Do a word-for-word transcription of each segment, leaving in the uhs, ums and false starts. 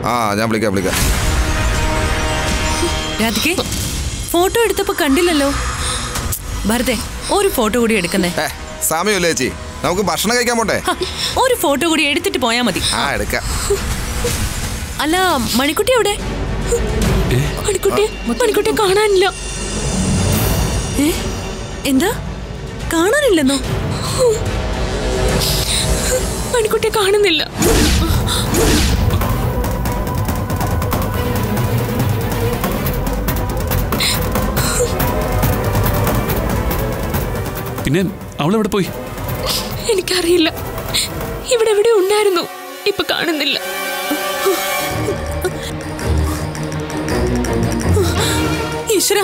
ആ ഞാൻ വിളിക്കാം വിളിക്കാം. രാധികേ, ഫോട്ടോ എടുത്തപ്പോ കണ്ടില്ലല്ലോ. ഭരതേ, ഒരു ഫോട്ടോ കൂടി എടുക്കുന്നേ. സമയമില്ലേ ചേച്ചി, നമുക്ക് ഭക്ഷണം കഴിക്കാൻ പോട്ടെ. ഒരു ഫോട്ടോ കൂടി എടുത്തിട്ട് പോയാ മതി. ആ എടുക്കാം. അല്ല, മണിക്കുട്ടി എവിടെ? മണിക്കുട്ടി മണിക്കുട്ടി കാണാനില്ല. എന്താ കാണാനില്ലെന്നോ? മണിക്കുട്ടി കാണുന്നില്ല. പിന്നെ അവളെവിടെ പോയി? എനിക്കറിയില്ല. ഇവിടെ എവിടെ ഉണ്ടായിരുന്നു, ഇപ്പൊ കാണുന്നില്ല. ഈശ്വര,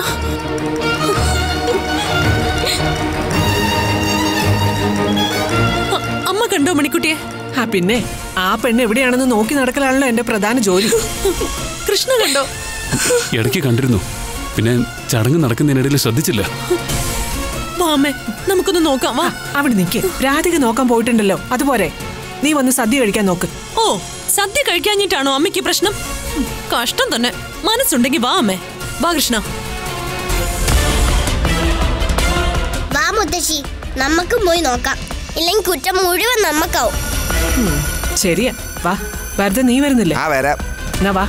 അമ്മ കണ്ടോ മണിക്കുട്ടിയെ? ആ പിന്നെ ആ പെണ്ണ് എവിടെയാണെന്ന് നോക്കി നടക്കലാണല്ലോ എന്റെ പ്രധാന ജോലി. കൃഷ്ണ കണ്ടോ? ഇടയ്ക്ക് കണ്ടിരുന്നു, പിന്നെ ചടങ്ങ് നടക്കുന്നതിനിടയിൽ ശ്രദ്ധിച്ചില്ല. വാ അമ്മേ, നമുക്കൊന്ന് നോക്കാം. വാ. അവിടെ നിൽക്ക്. രാധിക നോക്കാൻ പോയിട്ടുണ്ടല്ലോ, അതുപോലെ നീ വന്ന് സദ്യ കഴിക്കാൻ നോക്ക്. ഓ, സദ്യ കഴിക്കാഞ്ഞിട്ടാണോ അമ്മയ്ക്ക് പ്രശ്നം? കഷ്ടം തന്നെ. മനസ്സുണ്ടെങ്കിൽ വാ അമ്മേ. വാ കൃഷ്ണ. വാ മുത്തശ്ശി, നമുക്കും പോയി നോക്കാം. ഇല്ലെങ്കിൽ കുറ്റം മുഴുവൻ നമ്മക്കാവും. ശരിയാ, വാ. വെറുതെ നീ വരുന്നില്ല? ആ വരാം. എന്നാ വാ.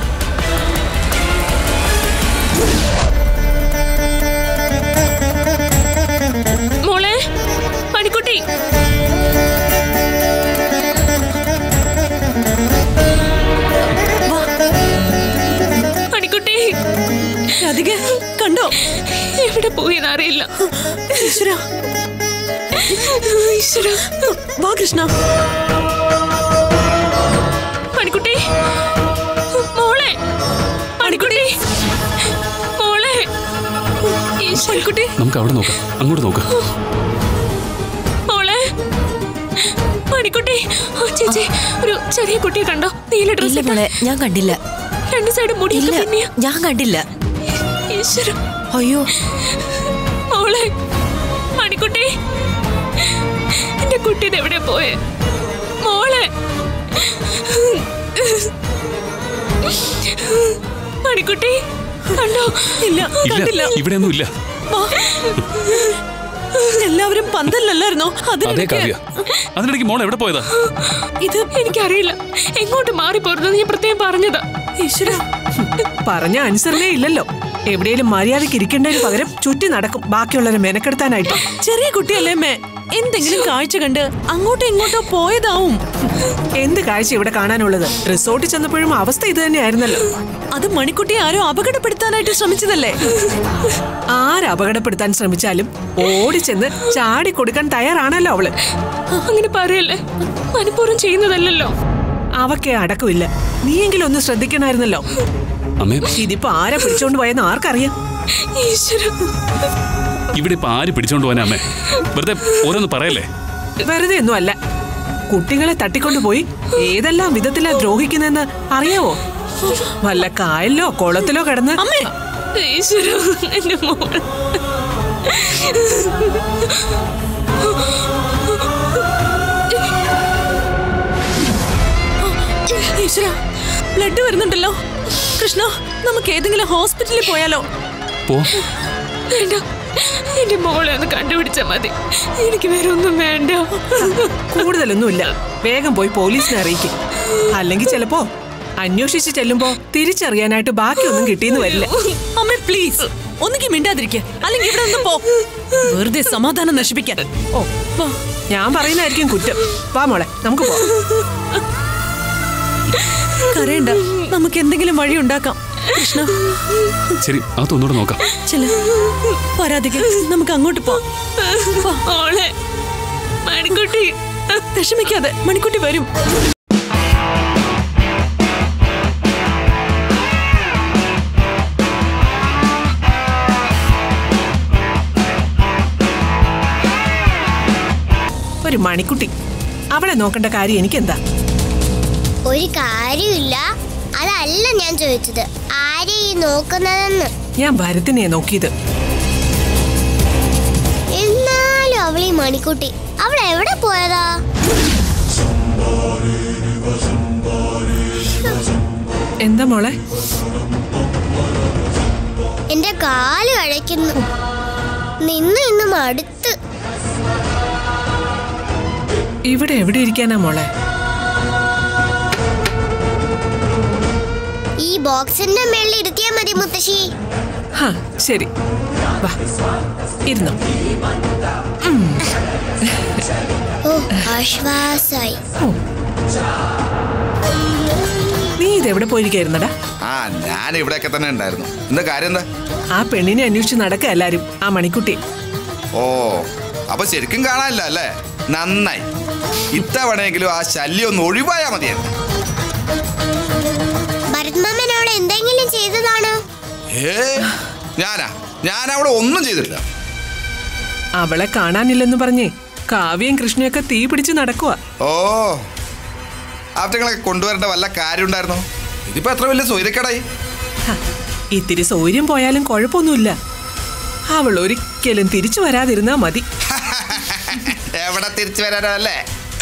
മോളെ മണിക്കുട്ടി, മണിക്കുട്ടി. രാധിക കണ്ടോ? എവിടെ പോയെന്ന് അറിയില്ല. ഈശ്വര, ഈശ്വര. വാ കൃഷ്ണ. മണിക്കുട്ടി, മോളെ മണിക്കുട്ടി, മോളെ. മണിക്കുട്ടി, നമുക്ക് അവിടെ നോക്കാം. അങ്ങോട്ട് നോക്കാം. മോളെ മണിക്കുട്ടി. ചേച്ചി, ഒരു ചെറിയ കുട്ടിയെ കണ്ടോ? നീല ഡ്രസ്. ഞാൻ കണ്ടില്ല. രണ്ട് സൈഡ് മുടി. ഞാൻ കണ്ടില്ല. ഈശ്വര. അയ്യോ മോളെ മണിക്കുട്ടി, എന്റെ കുട്ടി എവിടെ പോയെ? മോളെ മണിക്കുട്ടി കണ്ടോ? ഇല്ല, കണ്ടില്ല. ഇവിടെയൊന്നും ഇല്ല. എല്ലാവരും പന്തല്ലല്ലായിരുന്നോ? അതിനിടയ്ക്ക് മോൾ എവിടെ പോയതാ? ഇത് എനിക്കറിയില്ല. എങ്ങോട്ട് മാറി പോരുന്നത് ഞാൻ പ്രത്യേകം പറഞ്ഞതാ. ഈശ്വര, പറഞ്ഞ അനുസരണേ ഇല്ലല്ലോ. എവിടെയും മര്യാദക്ക് ഇരിക്കേണ്ടതിന് പകരം ചുറ്റി നടക്കും ബാക്കിയുള്ളവരെ മെനക്കെടുത്താനായിട്ട്. ചെറിയ കുട്ടിയല്ലേ മേ, എന്തെങ്കിലും കാഴ്ച കണ്ട് അങ്ങോട്ടോ ഇങ്ങോട്ടോ പോയതാവും. എന്ത് കാഴ്ച ഇവിടെ കാണാനുള്ളത്? റിസോർട്ടിൽ ചെന്നപ്പോഴും അവസ്ഥ ഇത് തന്നെയായിരുന്നല്ലോ. അത് മണിക്കുട്ടിയെ ആരോ അപകടപ്പെടുത്താനായിട്ട് ശ്രമിച്ചതല്ലേ? ആര് അപകടപ്പെടുത്താൻ ശ്രമിച്ചാലും ഓടിച്ചെന്ന് ചാടി കൊടുക്കാൻ തയ്യാറാണല്ലോ അവള്. അങ്ങനെ പറയല്ലേ, മനഃപൂർവ്വം ചെയ്യുന്നതല്ലോ. അവക്കെ അടക്കമില്ല. നീയെങ്കിലും ഒന്ന് ശ്രദ്ധിക്കണമായിരുന്നല്ലോ. ഇതിപ്പോ ആരെ പിടിച്ചോണ്ട് പോയെന്ന് ആർക്കറിയാം? ഇവിടെ ഇപ്പൊ ആര് പിടിച്ചോണ്ട് പോവാനാ അമ്മേ? വെറുതെ ഓരോന്ന് പറയല്ലേ. വെറുതെ ഒന്നും അല്ല, കുട്ടികളെ തട്ടിക്കൊണ്ടുപോയി ഏതെല്ലാം വിധത്തിലാ ദ്രോഹിക്കുന്നെന്ന് അറിയാവോ? വല്ല കായലിലോ കുളത്തിലോ കിടന്ന്. ബ്ലഡ് വരുന്നുണ്ടല്ലോ. കൃഷ്ണ, നമുക്ക് ഏതെങ്കിലും ഹോസ്പിറ്റലിൽ പോയാലോ? വേണ്ട, എന്റെ മോളെ ഒന്ന് കണ്ടുപിടിച്ചാ മതി. എനിക്ക് വേറെ ഒന്നും വേണ്ട. കൂടുതലൊന്നുമില്ല, വേഗം പോയി പോലീസിനെ അറിയിക്കും. അല്ലെങ്കിൽ ചിലപ്പോ അന്വേഷിച്ച് ചെല്ലുമ്പോ തിരിച്ചറിയാനായിട്ട് ബാക്കിയൊന്നും കിട്ടിയെന്ന് വരില്ല. അമ്മ പ്ലീസ്, ഒന്നുകിൽ മിണ്ടാതിരിക്കുക, അല്ലെങ്കിൽ ഇവിടെ ഒന്ന് പോ. വെറുതെ സമാധാനം നശിപ്പിക്കാൻ. ഓ, ഞാൻ പറയുന്നതായിരിക്കും കുറ്റം. വാ മോളെ, നമുക്ക് പോ. കരയണ്ട, നമുക്ക് എന്തെങ്കിലും വഴി ഉണ്ടാക്കാം. കൃഷ്ണ, ശരി, അതൊന്നുകൂടെ നോക്കാം. ചില പരാതികൾ നമുക്ക് അങ്ങോട്ട് പോവാം. മണിക്കുട്ടി, വിഷമിക്കാതെ, മണിക്കുട്ടി വരും. ഒരു മണിക്കുട്ടി, അവളെ നോക്കേണ്ട കാര്യം എനിക്കെന്താ? ഒരു കാര്യമില്ല, അതല്ല ഞാൻ ചോദിച്ചത്. ആരെ ഈ നോക്കുന്നതെന്ന്? ഞാൻ ഭരത്തിനെ നോക്കിയത്. എന്നാലും അവളീ മണിക്കുട്ടി അവിടെ എവിടെ പോയതാ? എന്താ മോളെ? എന്റെ കാല് കഴിക്കുന്നു. നിന്ന് ഇന്ന് മടുത്ത്. ഇവിടെ എവിടെ ഇരിക്കാനാ മോളെ? ഈ ബോക്സിന്റെ മേളിൽ ഇരുത്തിയാ മതി മുത്തശ്ശി. ഹാ ശരി, വാ ഇരുന്നോ. ഓ ആശ്വാസായി. നീ ഇതെവിടെ പോയിരിക്കായിരുന്നടാ? ആ ഞാൻ ഇവിടെയൊക്കെ തന്നെ ഉണ്ടായിരുന്നു. എന്താ കാര്യം? എന്താ? ആ പെണ്ണിനെ അന്വേഷിച്ച് നടക്കുക എല്ലാരും, ആ മണിക്കുട്ടി. ഓ അപ്പൊ ശരിക്കും കാണാനില്ല അല്ലേ? നന്നായി. ഇത്തവണയെങ്കിലും ആ ശല്യം ഒന്ന് ഒഴിവായാ മതിയായിരുന്നു. ഭരത് മാമൻ അവിടെ എന്തെങ്കിലും ചെയ്തതാണോ? ഏ ഞാനാ ഞാൻ അവിടെ ഒന്നും ചെയ്തിട്ടില്ല. അവളെ കാണാനില്ലെന്ന് പറഞ്ഞേ കാവ്യയും കൃഷ്ണയൊക്കെ തീ പിടിച്ച് നടക്കുക. ഓ അവറ്റകളൊക്കെ കൊണ്ടുവരേണ്ട വല്ല കാര്യം ഉണ്ടായിരുന്നോ? ഇതിപ്പോ എത്ര വലിയ സൗര്യക്കേടായി. ഇത്തിരി സൗര്യം പോയാലും കുഴപ്പമൊന്നുമില്ല. അവൾ ഒരിക്കലും തിരിച്ചു വരാതിരുന്നാ മതി. എവിടെ തിരിച്ചു വരാനല്ലേ?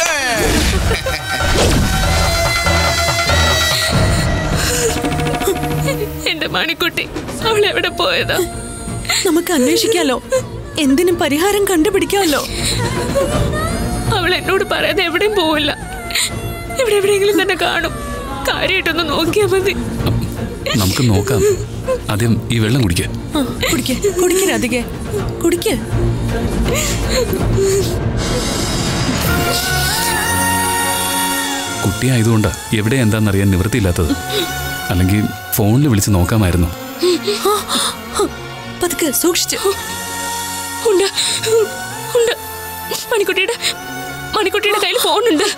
എന്റെ മണിക്കുട്ടി അവൾ എവിടെ പോയതാ? നമുക്ക് അന്വേഷിക്കാലോ, എന്തിനും പരിഹാരം കണ്ടുപിടിക്കാമല്ലോ. അവൾ എന്നോട് പറയാതെ എവിടെയും പോവില്ല. ഇവിടെ എവിടെയെങ്കിലും തന്നെ കാണും. കാര്യമായിട്ടൊന്ന് നോക്കിയാ മതി. നമുക്ക് നോക്കാം. ആദ്യം ഈ വെള്ളം കുടിക്ക. കുടിക്ക കുടിക്ക രാധികേ, കുടിക്ക. കുട്ടിയായതുകൊണ്ട് എവിടെ എന്താണെന്നറിയാൻ നിവൃത്തിയില്ലാത്തത്. അല്ലെങ്കിൽ ഫോണിൽ വിളിച്ച് നോക്കാമായിരുന്നു. പതുക്കെ സൂക്ഷിച്ചു. ഉണ്ട് ഉണ്ട്. മണിക്കുട്ടിയുടെ മണിക്കുട്ടിയുടെ കയ്യിൽ ഫോണുണ്ട്.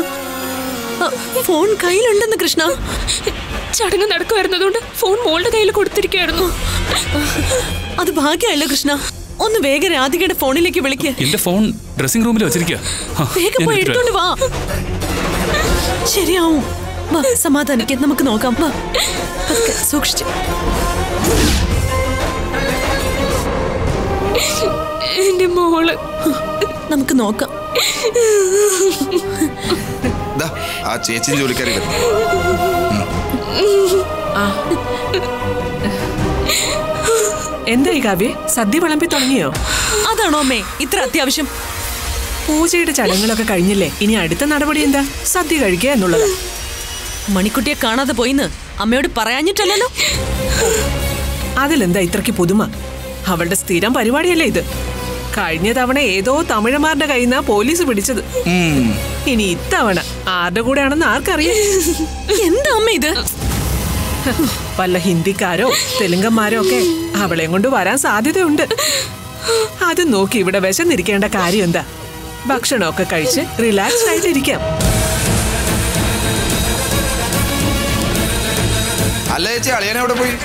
ഫോൺ കയ്യിലുണ്ടെന്ന് കൃഷ്ണ. ചടങ്ങ് നടക്കുമായിരുന്നതുകൊണ്ട് ഫോൺ മോളുടെ കയ്യിൽ കൊടുത്തിരിക്കുകയായിരുന്നു. അത് ഭാഗ്യമല്ല കൃഷ്ണ. ഒന്ന് വേഗം രാധികയുടെ ഫോണിലേക്ക് വിളിക്ക്. എന്റെ ഫോൺ ഡ്രസ്സിംഗ് റൂമിൽ വെച്ചിരിക്കുക. വേഗം പോയി എടുത്തോണ്ട് വാ. ശരിയാവും. വാ സമാധാനിക്ക്, നമുക്ക് നോക്കാം. വാ സൂക്ഷിച്ചു. എന്റെ മോള് നമുക്ക് നോക്കാം. ആ ചേച്ചി ജോലിക്കാരി വരുന്നു. എന്തായി കാവ്യ, സദ്യ വിളമ്പി തുടങ്ങിയോ? അതാണോ അമ്മേ ഇത്ര അത്യാവശ്യം? പൂജയുടെ ചടങ്ങുകളൊക്കെ കഴിഞ്ഞില്ലേ? ഇനി അടുത്ത നടപടി എന്താ? സദ്യ കഴിക്കുക എന്നുള്ളത്. മണിക്കുട്ടിയെ കാണാതെ പോയിന്ന് അമ്മയോട് പറയാഞ്ഞിട്ടല്ലോ. അതിലെന്താ ഇത്രക്ക് പുതുമ? അവളുടെ സ്ഥിരം പരിപാടിയല്ലേ ഇത്. കഴിഞ്ഞ തവണ ഏതോ തമിഴന്മാരുടെ കയ്യിൽ നിന്നാ പോലീസ് പിടിച്ചത്. ഇനി ഇത്തവണ ആരുടെ കൂടെയാണെന്ന് ആർക്കറിയാം. എന്താ അമ്മ ഇത്? വല്ല ഹിന്ദിക്കാരോ തെലുങ്കന്മാരോ ഒക്കെ അവളെ കൊണ്ട് വരാൻ സാധ്യതയുണ്ട്. അത് നോക്കി ഇവിടെ വിശന്നിരിക്കേണ്ട കാര്യം എന്താ? ഭക്ഷണമൊക്കെ കഴിച്ച് റിലാക്സ് ആയിട്ടിരിക്കാം. അല്ല ചേച്ചി, അളിയനെ എവിടെ പോയി?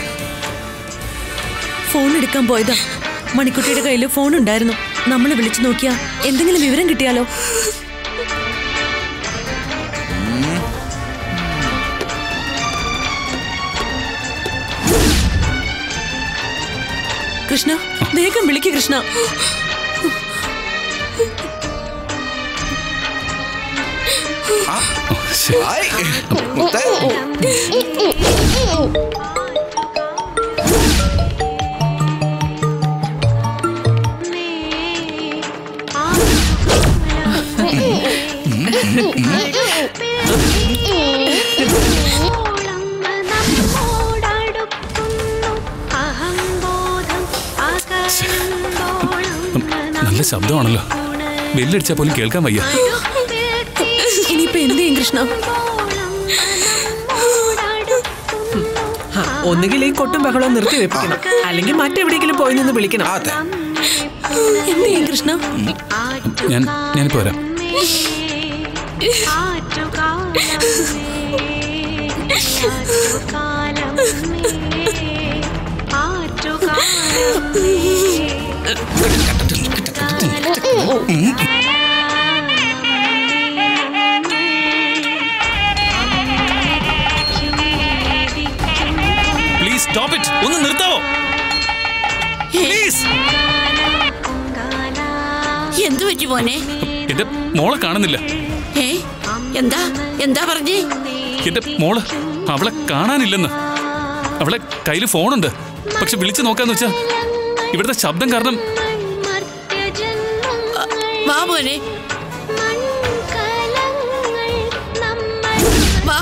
ഫോൺ എടുക്കാൻ പോയതാ. മണിക്കുട്ടിയുടെ കയ്യിൽ ഫോൺ ഉണ്ടായിരുന്നു. നമ്മൾ വിളിച്ചു നോക്കിയാ എന്തെങ്കിലും വിവരം കിട്ടിയാലോ? കൃഷ്ണ വേഗം വിളിക്ക് കൃഷ്ണ. നല്ല ശബ്ദമാണല്ലോ. ബെല്ലടിച്ചാ പോലും കേൾക്കാൻ വയ്യ. ഇനിയിപ്പോ എന്ത് ചെയ്യും കൃഷ്ണ? ഒന്നുകിൽ ഈ കൊട്ടും ബഹളവും നിർത്തി വെപ്പിക്കണം, അല്ലെങ്കിൽ മറ്റെവിടെയെങ്കിലും പോയി നിന്ന് വിളിക്കണം. എന്ത് ചെയ്യും കൃഷ്ണ? ഞാൻ ഞാനിപ്പോ വരാം. Please stop it. ഒന്ന് നിർത്താവോ പ്ലീസ്? എന്തു പറ്റി മോനെ? എന്റെ മോളെ കാണുന്നില്ല. ഏ എന്താ എന്താ പറഞ്ഞേ? എന്റെ മോള് അവളെ കാണാനില്ലെന്ന്. അവളെ കയ്യിൽ ഫോണുണ്ട്, പക്ഷെ വിളിച്ചു നോക്കാന്ന് വെച്ചാ ഇവിടുത്തെ ശബ്ദം കാരണം. വാ മോനെ, വാ.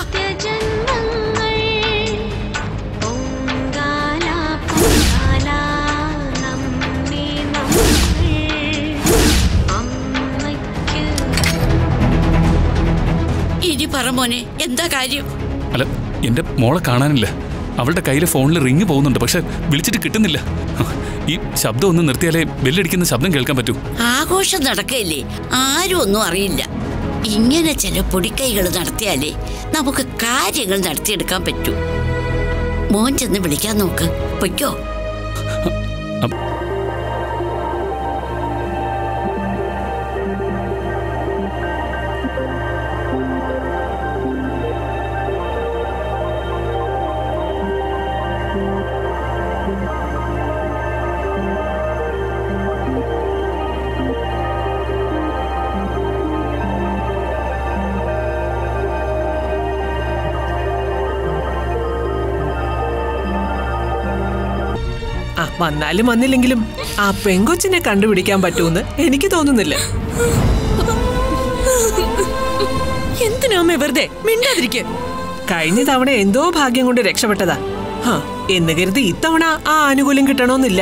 ഇനി പറ മോനെ, എന്താ കാര്യം? അല്ല, എന്റെ മോളെ കാണാനില്ല. അവളുടെ കയ്യിലെ ഫോണിൽ റിങ് പോകുന്നുണ്ട്, പക്ഷെ വിളിച്ചിട്ട് കിട്ടുന്നില്ല. ഈ ശബ്ദം ഒന്ന് നിർത്തിയാലേ ബെല്ലടിക്കുന്ന ശബ്ദം കേൾക്കാൻ പറ്റൂ. ആഘോഷം നടക്കയില്ലേ, ആരും ഒന്നും അറിയില്ല. ഇങ്ങനെ ചില പൊടിക്കൈകൾ നടത്തിയാലേ നമുക്ക് കാര്യങ്ങൾ നടത്തിയെടുക്കാൻ പറ്റൂ. മോൻ ചെന്ന് വിളിക്കാൻ നോക്ക്. പൊയ്ക്കോ. ആ വന്നാലും വന്നില്ലെങ്കിലും ആ പെങ്കൊച്ചിനെ കണ്ടുപിടിക്കാൻ പറ്റൂന്ന് എനിക്ക് തോന്നുന്നില്ല. എന്തിനാമേ വെറുതെ മിണ്ടാതിരിക്ക. കഴിഞ്ഞ തവണ എന്തോ ഭാഗ്യം കൊണ്ട് രക്ഷപ്പെട്ടതാ. ഹാ എന്ന് കരുതി ഇത്തവണ ആ ആനുകൂല്യം കിട്ടണമെന്നില്ല.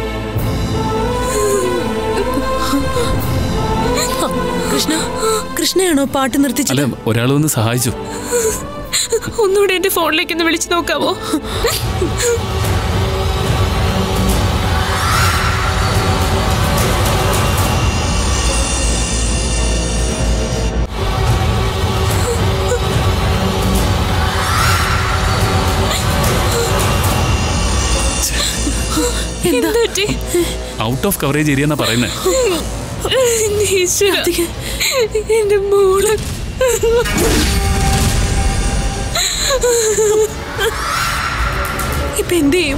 കൃഷ്ണ, കൃഷ്ണയാണോ പാട്ട് നിർത്തിച്ചത്? അല്ല, ഒരാൾ വന്ന് സഹായിച്ചു. ഒന്നുകൂടെ എന്റെ ഫോണിലേക്ക് ഒന്ന് വിളിച്ചു നോക്കാവോ? ഔട്ട് ഓഫ് കവറേജ് ഏരിയ എന്നാ പറയുന്നത്. എന്റെ മോള് ഇപ്പൊ എന്ത് ചെയ്യും?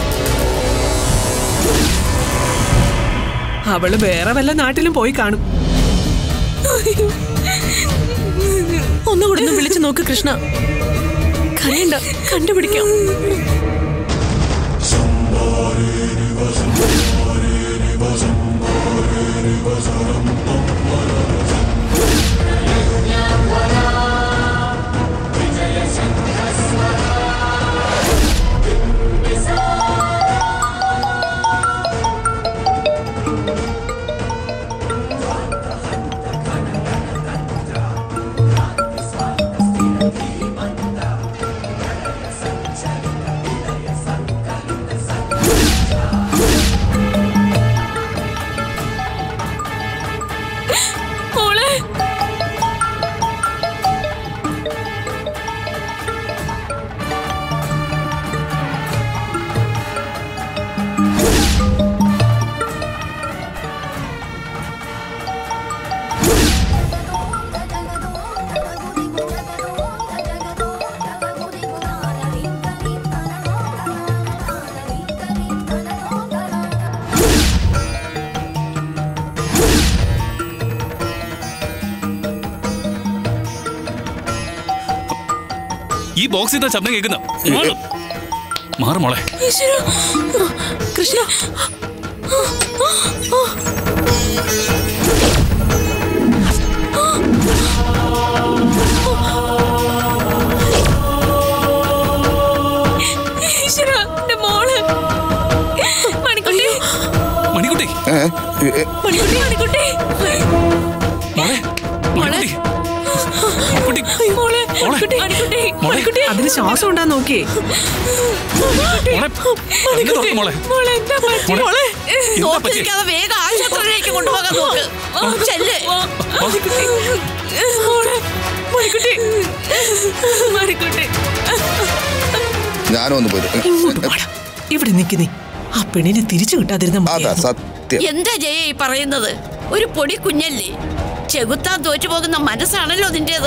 അവള് വേറെ വല്ല നാട്ടിലും പോയി കാണും. ഒന്നുകൂടെ ഒന്ന് വിളിച്ചു നോക്ക് കൃഷ്ണ. കരയണ്ട, കണ്ടുപിടിക്കാം. ഈ ബോക്സിൽ നിന്ന് ശബ്ദം കേൾക്കുന്ന മാറു മോളെ. കൃഷ്ണ, മോള് മണിക്കുട്ടി, മണിക്കുട്ടി, മണിക്കുട്ടി, മണിക്കുട്ടി, അതിന് ശ്വാസം ഉണ്ടാ നോക്കിയേ. വേഗം ആശുപത്രിയിലേക്ക് കൊണ്ടുപോകാൻ നോക്ക്. ഞാനൊന്ന് പോയി ഇവിടെ നിൽക്കുന്നേ. ആ പെണ്ണിനെ തിരിച്ചു കിട്ടാതിരുന്ന എന്താ ജയ ഈ പറയുന്നത്? ഒരു പൊടി കുഞ്ഞല്ലേ, ചെകുത്താൻ തോറ്റുപോകുന്ന മനസ്സാണല്ലോ നിന്റേത്.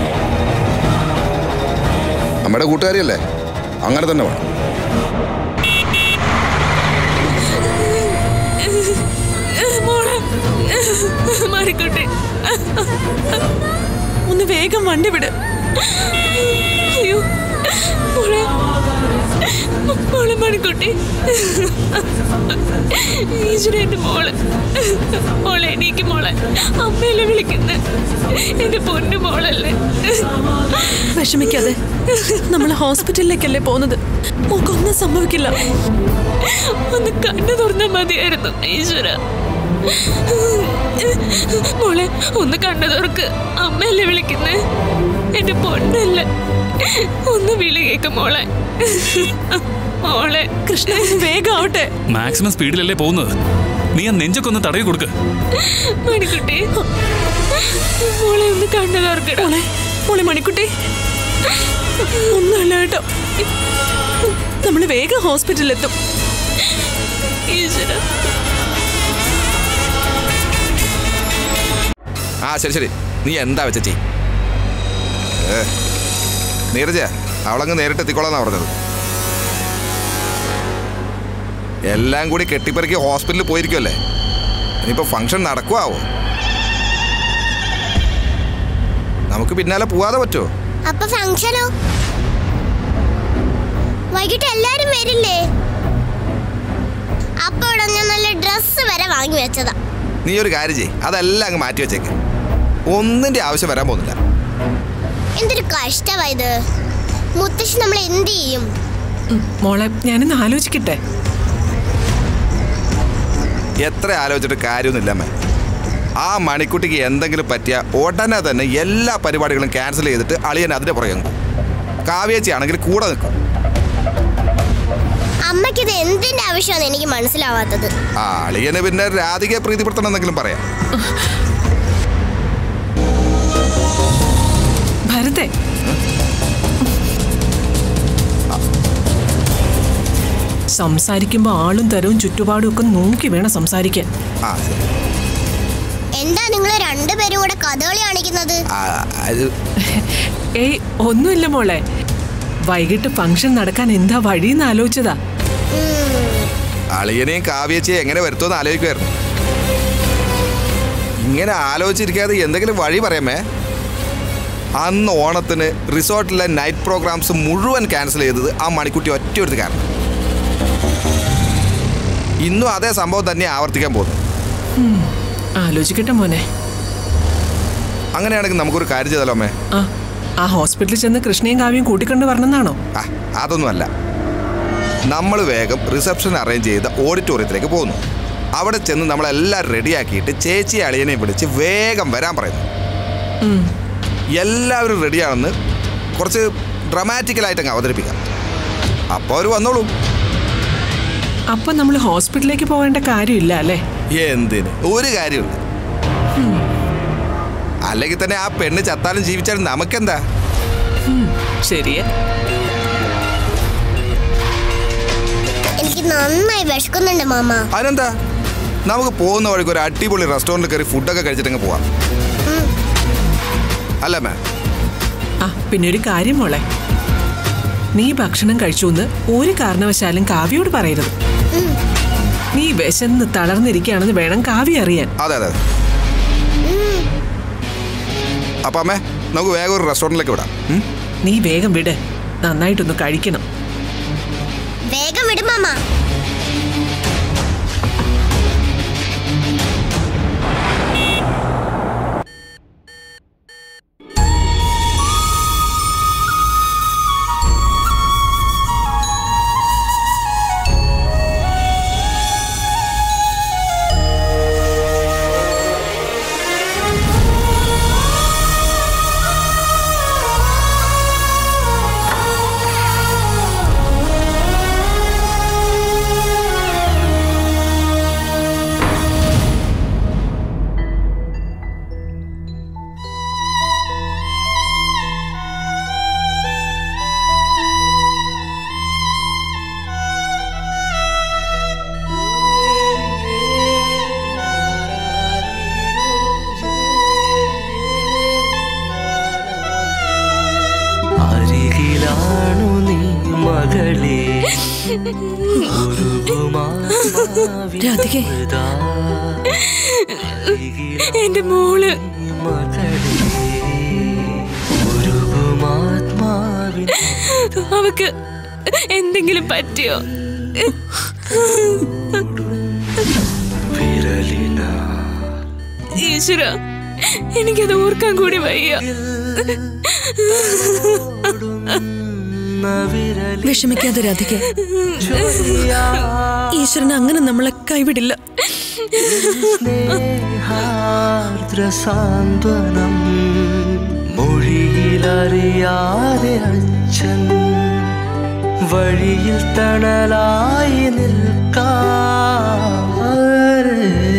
നമ്മുടെ കൂട്ടുകാരിയല്ലേ, അങ്ങനെ തന്നെ വേണം. ഒന്ന് വേഗം വണ്ടി വിട്. അയ്യോ, മോളെ മോളെ മണിക്കുട്ടി ഈശ്വരന്റെ മോള് മോളെ എനിക്ക് മോളെ അമ്മയല്ലേ വിളിക്കുന്നത് എന്റെ പൊന്നു മോളല്ലേ. വിഷമിക്കാതെ നമ്മൾ ഹോസ്പിറ്റലിലേക്കല്ലേ പോകുന്നത്. മോക്കൊന്നും സംഭവിക്കില്ല. ഒന്ന് കണ്ണു തുറന്നാ മതിയായിരുന്നു ഈശ്വര. മോളെ ഒന്ന് കണ്ണു തുറക്ക്. അമ്മയല്ലേ വിളിക്കുന്നേ എന്റെ പൊന്നല്ലേ. ഒന്ന് വിളി കേക്ക് മോളെ. മോളെ കൃഷ്ണ വേഗം ആവട്ടെ. മാക്സിമം സ്പീഡിലല്ലേ പോകുന്നത്. നീ ആ നെഞ്ചൊക്കെ ഒന്ന് തടവി കൊടുക്ക. മണിക്കുട്ടി മോളെ ഒന്ന് കണ്ണു തുറക്കട. മോളെ മോളെ മണിക്കുട്ടി ഒന്നല്ല കേട്ടോ. നമ്മള് വേഗം ഹോസ്പിറ്റലിലെത്തും. ഈശ്വര. ആ ശരി ശരി, നീ എന്താ വെച്ച ചെയ്. നീരജ അവളങ്ങ് നേരിട്ട് എത്തിക്കോളാന്നാ പറഞ്ഞത്. എല്ലാം കൂടി കെട്ടിപ്പറക്കി ഹോസ്പിറ്റലിൽ പോയിരിക്കുമല്ലേ. ഇനിയിപ്പോ ഫംഗ്ഷൻ നടക്കുവാവോ? നമുക്ക് പിന്നാലെ പോവാതെ പറ്റുമോ? അപ്പൊ ഫംഗ്ഷനോ? വൈകിട്ട് എല്ലാരും വരില്ലേ? അപ്പൊ ഇവിടെ ഞാൻ നല്ല ഡ്രസ് വരെ വാങ്ങി വെച്ചതാ. നീ ഒരു കാര്യം ചെയ്യ്, അതെല്ലാം അങ്ങ് മാറ്റി വെച്ചേക്ക്. ഒന്നിന്റെ ആവശ്യം വരാൻ പോകുന്നില്ല. എന്തൊരു കഷ്ടമായത്. മുത്തശ്ശി നമ്മൾ എന്ത് ചെയ്യും? മോളെ ഞാനിന്ന് ആലോചിക്കട്ടെ. എത്ര ആലോചിച്ചിട്ട് കാര്യമൊന്നുമില്ലമ്മേ. ആ മണിക്കുട്ടിക്ക് എന്തെങ്കിലും പറ്റിയ ഉടനെ തന്നെ എല്ലാ പരിപാടികളും ക്യാൻസൽ ചെയ്തിട്ട് അളിയൻ അതിന്റെ പുറകെ നിൽക്കും. കാവ്യേച്ചി ആണെങ്കിൽ കൂടെ നിൽക്കും. അമ്മയ്ക്കിത് എന്തിന്റെ ആവശ്യമാണ് എനിക്ക് മനസ്സിലാവാത്തത്. ആ അളിയന് പിന്നെ രാധികയെ പ്രീതിപ്പെടുത്തണം എന്തെങ്കിലും പറയാം. ഭരതേ, സംസാരിക്കുമ്പോ ആളും തരവും ചുറ്റുപാടും ഒക്കെ നോക്കി വേണം സംസാരിക്കാൻ. ആ ശരി. എന്താ നിങ്ങൾ രണ്ടുപേരും കൂടെ കഥകളി കാണിക്കുന്നത്? ഏയ് ഒന്നുമില്ല മോളെ. വൈകിട്ട് ഫംഗ്ഷൻ നടക്കാൻ എന്താ വഴിന്ന് ആലോചിച്ചതാ. അളിയനെയും കാവ്യേച്ചിയെ എങ്ങനെ വരുത്തുമെന്ന് ആലോചിക്കുമായിരുന്നു. ഇങ്ങനെ ആലോചിച്ചിരിക്കാതെ എന്തെങ്കിലും വഴി പറയാമേ. അന്ന് ഓണത്തിന് റിസോർട്ടിലെ നൈറ്റ് പ്രോഗ്രാംസ് മുഴുവൻ ക്യാൻസൽ ചെയ്തത് ആ മണിക്കുട്ടി ഒറ്റയൊരു കാരണം. ഇന്നും അതേ സംഭവം തന്നെ ആവർത്തിക്കാൻ പോകുന്നു. ആലോചിക്കട്ടെ മോനെ. അങ്ങനെയാണെങ്കിൽ നമുക്കൊരു കാര്യം ചെയ്താലോ അമ്മേ? ആ ആ ഹോസ്പിറ്റലിൽ ചെന്ന് കൃഷ്ണയും കാവ്യം കൂട്ടിക്കൊണ്ട് വരണമെന്നാണോ? ആ അതൊന്നുമല്ല. നമ്മൾ വേഗം റിസപ്ഷൻ അറേഞ്ച് ചെയ്ത ഓഡിറ്റോറിയത്തിലേക്ക് പോകുന്നു. അവിടെ ചെന്ന് നമ്മളെല്ലാം റെഡിയാക്കിയിട്ട് ചേച്ചി അളിയനെ വിളിച്ച് വേഗം വരാൻ പറയുന്നു. എല്ലാവരും റെഡിയാണെന്ന് കുറച്ച് ഡ്രമാറ്റിക്കലായിട്ട് അങ്ങ് അവതരിപ്പിക്കാം. അപ്പോൾ അവർ വന്നോളൂ. അപ്പൊ നമ്മൾ ഹോസ്പിറ്റലിലേക്ക് പോകേണ്ട കാര്യമില്ല അല്ലേ? എന്തിന്? ഒരു കാര്യമില്ല. അല്ലെങ്കിൽ തന്നെ ആ പെണ്ണ് ചത്താലും ജീവിച്ചാലും നമുക്കെന്താ? ശരിയാ. എനിക്ക് നന്നായി വിശക്കുന്നുണ്ട് മാമ. അതിനെന്താ, നമുക്ക് പോകുന്ന വഴിക്ക് ഒരു അടിപൊളി റെസ്റ്റോറൻറ്റിൽ കയറി ഫുഡൊക്കെ കഴിച്ചിട്ടങ്ങ് പോവാം. അല്ല മേ? ആ പിന്നെ ഒരു കാര്യം മോളെ, നീ ഭക്ഷണം കഴിച്ചു എന്ന് ഒരു കാരണവശാലും കാവ്യോട് പറയരുത്. നീ വിശന്ന് തളർന്നിരിക്കുകയാണെന്ന് വേണം കാവ്യ അറിയാൻ. അതെ അതെ. അപ്പൊ അമ്മേ നമുക്ക് വേഗം ഒരു റെസ്റ്റോറൻറ്റിലേക്ക് വിടാം. നീ വേഗം വിട്, നന്നായിട്ടൊന്ന് കഴിക്കണം. വേഗം വിടും മാമ. രാധികേ, എന്റെ മോള് അവക്ക് എന്തെങ്കിലും പറ്റിയോ? ഈശ്വര, എനിക്കത് ഓർക്കാൻ കൂടി വയ്യ. വിഷമിക്കാതെ രാധിക, ഈശ്വരൻ അങ്ങനെ നമ്മളെ കൈവിടില്ല. സാന്ത്വനം മൊഴിയിലറിയാതെ അച്ഛൻ വഴിയിൽ തണലായി നിൽക്കാറ്.